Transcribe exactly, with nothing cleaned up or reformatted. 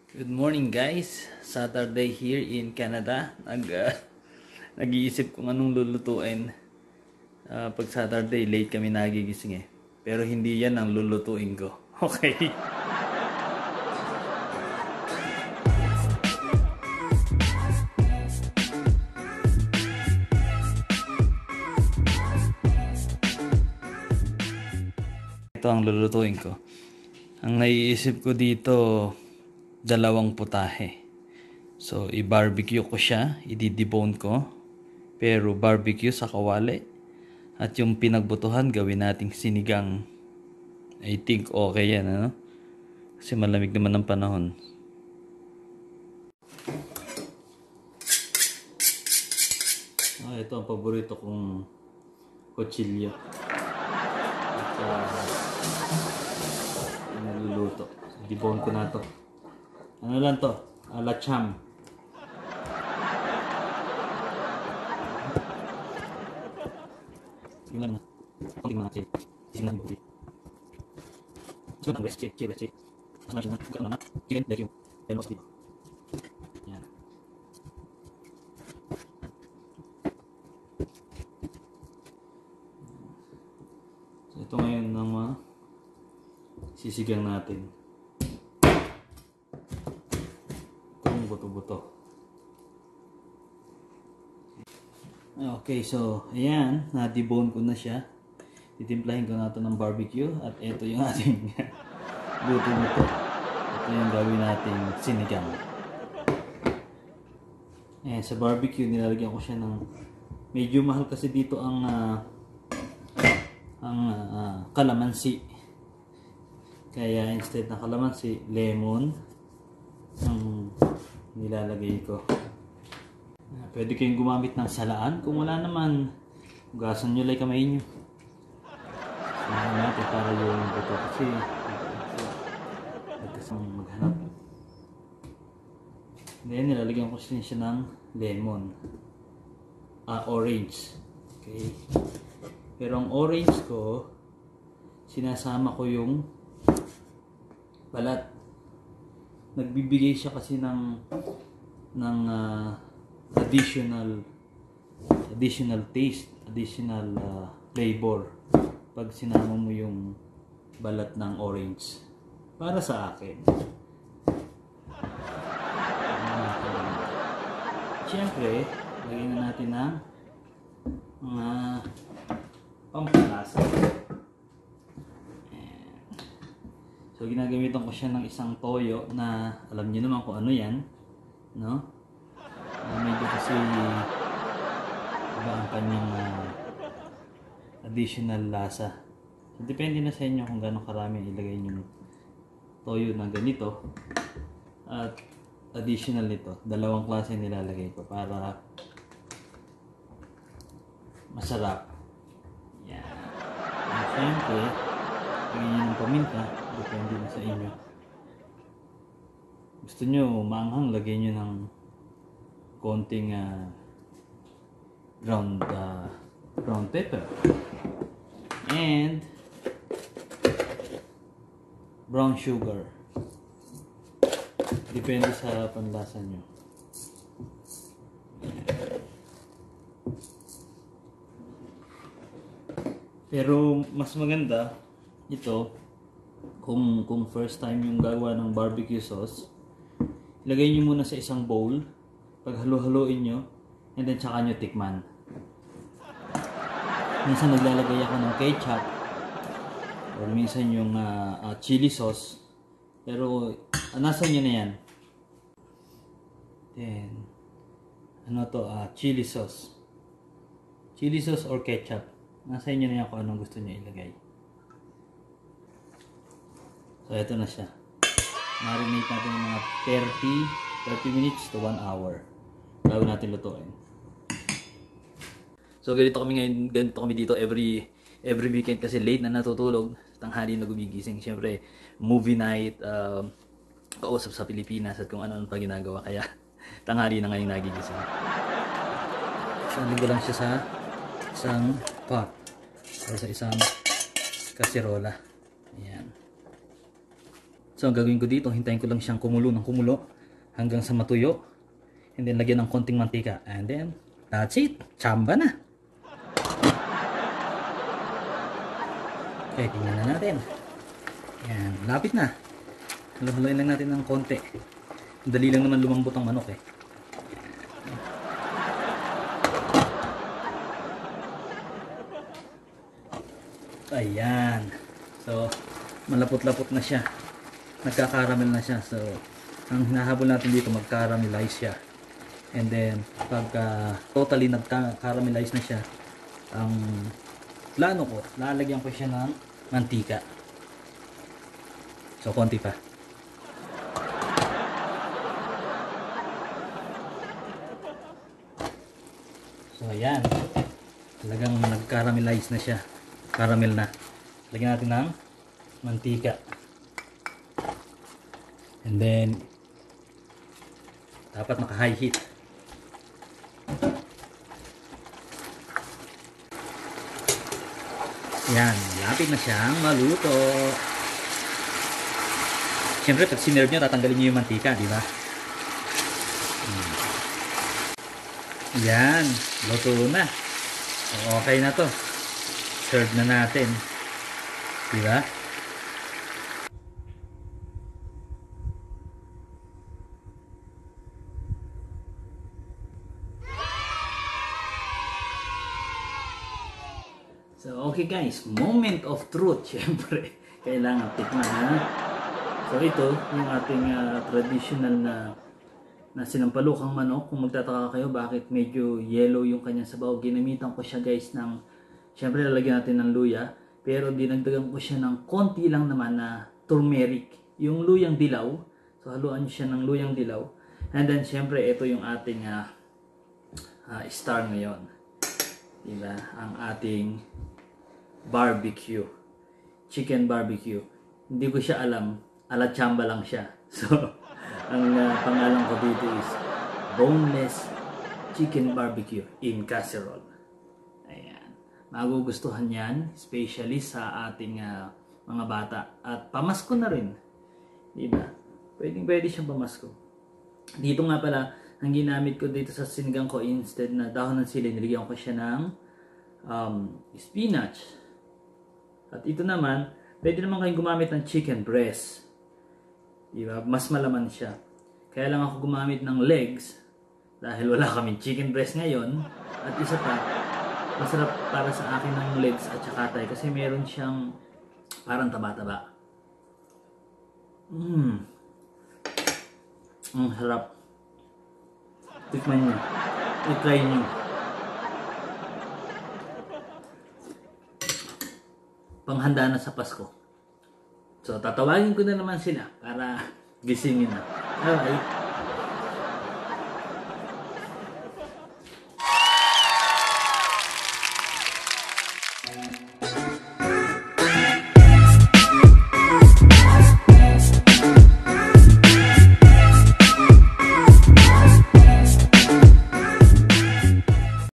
Good morning guys. Saturday here in Canada. Nag uh, nag-iisip kung anong lulutuin. Uh, pag Saturday late kami nagigising eh. Pero hindi yan ang lulutuin ko. Okay. Ito ang lulutuin ko. Ang naiisip ko dito, dalawang putahe. So, i-barbecue ko siya, i-debone ko, pero barbecue sa kawali. At yung pinagbutuhan, gawin nating sinigang. I think okay yan, ano? Kasi malamig naman ang panahon. Oh, ito ang paborito kong kutsilyo. At uh, naluluto. Debone ko na to. Ano lang to? Alacham. Sige lang na. Konting mga chili. Sige lang yung buti. Sige lang west chili. Chili west chili. Mas natin na. Buka na na. Chicken. Like yung. Then most dito. Yan. So ito ngayon ng mga sisigang natin. Buto-buto. Okay, so ayan, na-debone ko na siya. Titimplahin ko na ito ng barbecue at ito yung ating buto-buto. Ito yung gawin nating sinigang. Ayan, sa barbecue nilalagyan ko siya ng medyo mahal kasi dito ang uh, ang uh, kalamansi. Kaya instead na kalamansi, lemon ang nilalagay ko. Pwede kayong gumamit ng salaan. Kung wala naman, hugasan nyo lang kamay nyo. Samahan natin para yung buto kasi nagkasang maghanap. Then nilalagyan ko siya ng lemon. Ah, orange. Okay. Pero ang orange ko, sinasama ko yung balat. Nagbibigay siya kasi ng ng uh, additional additional taste, additional uh, flavor pag sinama mo yung balat ng orange. Para sa akin. Siyempre, lagyan na natin ng mga pampalasa. So ginagamitan ko siya ng isang toyo na alam niyo naman kung ano yan, no? Uh, medyo kasi iba ang kanyang uh, additional lasa. So depende na sa inyo kung gaano karami ilagay niyo toyo na ganito. At additional nito, dalawang klase nilalagay ko para masarap. Yan. At syempre, lagyan niyo ng paminta. Depende na sa inyo. Gusto nyo maanghang, lagyan nyo ng konting uh, ground uh, ground pepper and brown sugar. Depende sa panlasa nyo. Pero mas maganda ito kung kung first time yung gawa ng barbecue sauce, ilagay nyo muna sa isang bowl, paghalo-haloin nyo, and then tsaka nyo tikman. Minsan naglalagay ako ng ketchup, or minsan yung uh, uh, chili sauce, pero uh, nasa nyo na yan. Then, ano to, uh, chili sauce. Chili sauce or ketchup, nasa inyo na yan kung anong gusto nyo ilagay. So, ito na siya. Marinate natin ng mga thirty minutes to one hour. Bago natin lutuin. So, ganito kami ngayon, ganito kami dito every every weekend kasi late na natutulog. Tanghali na gumigising. Siyempre, movie night, uh, kausap sa Pilipinas at kung ano-ano pa ginagawa. Kaya, tanghali na ngayon nagigising. Sandin ko lang siya sa isang pot. O sa isang kasirola. Ayan. So ang gagawin ko dito, hintayin ko lang siyang kumulo ng kumulo hanggang sa matuyo. And then lagyan ng konting mantika. And then, that's it. Chamba na. Okay, tingnan na natin. Yan, lapit na. Haluin lang natin ng konti. Dali lang naman lumambot ang manok eh. Ayan. So, malapot-lapot na siya. Nagka-caramel na siya. So, ang hinahabol natin dito, mag-caramelize siya. And then, pagka totally nagka-caramelize na siya, ang plano ko, lalagyan ko siya ng mantika. So, konti pa. So, ayan. Talagang nag-caramelize na siya. Caramel na. Lagyan natin ng mantika. And then, dapat naka-high heat. Yan. Lapit na siyang maluto. Siyempre, pag sinerve nyo, tatanggalin nyo yung mantika, di ba? Hmm. Yan. Luto na. So, okay na to. Serve na natin. Di ba? So, okay guys. Moment of truth. Siyempre, kailangan tikman ha. So, ito yung ating uh, traditional na na sinampalukang manok. Kung magtataka kayo bakit medyo yellow yung kanyang sabaw, ginamitan ko siya guys ng, syempre lalagyan natin ng luya, pero dinagdagan ko siya ng konti lang naman na turmeric, yung luyang dilaw. So haluan nyo siya ng luyang dilaw. And then syempre ito yung ating uh, uh, star ngayon, diba? Ang ating barbecue, chicken barbecue. Hindi ko siya alam, ala chamba lang siya. So ang uh, pangalan ko dito is boneless chicken barbecue in casserole. Ayan. Magugustuhan yan, especially sa ating uh, mga bata. At pamasko na rin. Diba? Pwedeng pwede siyang pamasko. Dito nga pala, ang ginamit ko dito sa sinigang ko, instead na dahon ng sili, niligyan ko siya ng um, spinach. At ito naman, pwede naman kayong gumamit ng chicken breast. Diba? Mas malaman siya. Kaya lang ako gumamit ng legs dahil wala kaming chicken breast ngayon. At isa pa, masarap para sa akin ng legs at saka tay kasi meron siyang parang taba-taba. Mmm. Ang sarap. Tikman nyo. I-try nyo. Panghanda na sa Pasko. So, tatawagin ko na naman sila para gisingin na. Alright.